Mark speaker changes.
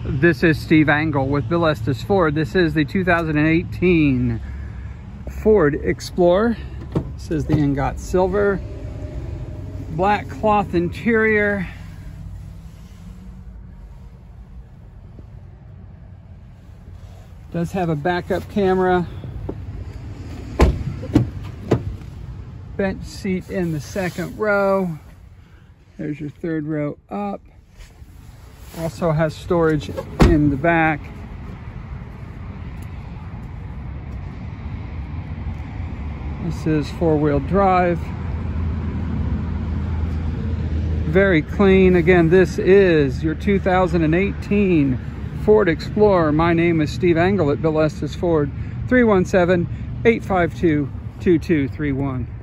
Speaker 1: This is Steve Angle with Bill Estes Ford. This is the 2018 Ford Explorer. This is the ingot silver, black cloth interior. Does have a backup camera. Bench seat in the second row. There's your third row up. Also has storage in the back. This is four-wheel drive. Very clean. Again, this is your 2018 Ford Explorer. My name is Steve Angle at Bill Estes Ford. 317-852-2231.